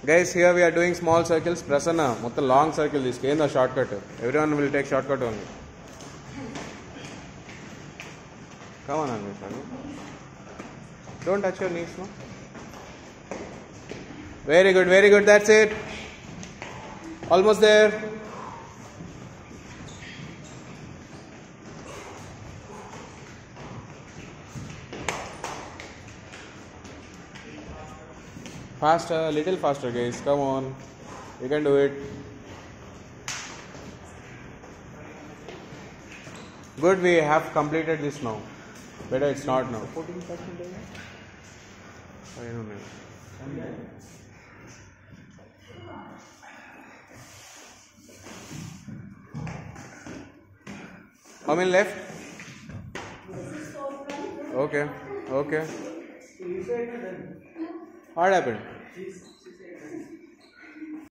Guys, here we are doing small circles. Prasanna, what the long circle this came the shortcut. Everyone will take shortcut only. Come on, Anvesh. Don't touch your knees, no? Very good, very good. That's it. Almost there. Faster, little faster, guys. Come on. You can do it. Good, we have completed this now. Better it's not now. 14%. I don't know. How many left? Okay. Okay. What happened?